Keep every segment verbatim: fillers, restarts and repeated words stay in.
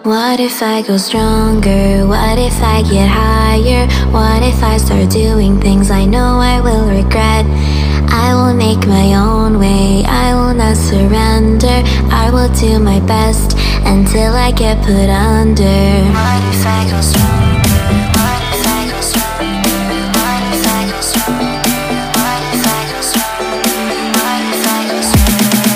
What if I go stronger? What if I get higher? What if I start doing things I know I will regret? I will make my own way, I will not surrender. I will do my best until I get put under. What if I go stronger? What if I go stronger? What if I go stronger? What if I go stronger? What if I go stronger?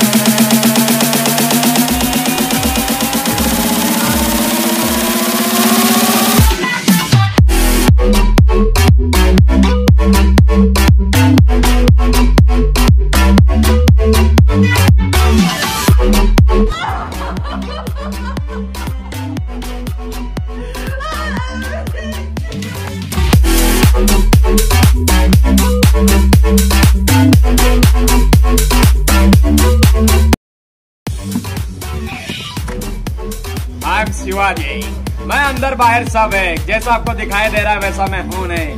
I'm Shivaji, मैं अंदर बाहर सब है, जैसा आपको दिखाई दे रहा है वैसा मैं हूँ नहीं।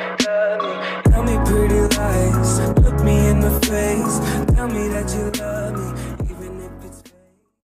Tell me pretty lies, look me in the face, tell me that you love me.